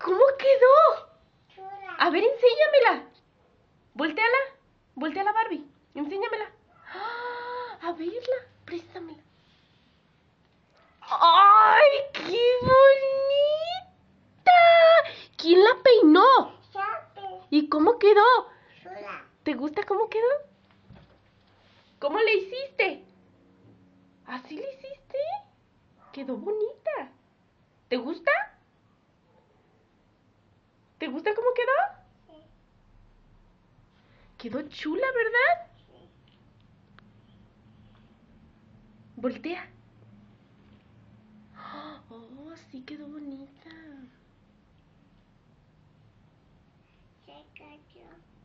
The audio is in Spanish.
¿Cómo quedó? Chula. A ver, enséñamela. Volteala. Volteala, Barbie. Enséñamela. ¡Ah! A verla. Préstamela. ¡Ay, qué bonita! ¿Quién la peinó? Chape. ¿Y cómo quedó? Chula. ¿Te gusta cómo quedó? ¿Cómo le hiciste? ¿Así le hiciste? Quedó bonita. ¿Te gusta? ¿Te gusta cómo quedó? Sí. Quedó chula, ¿verdad? Sí. Voltea. Oh, sí quedó bonita. Se cayó.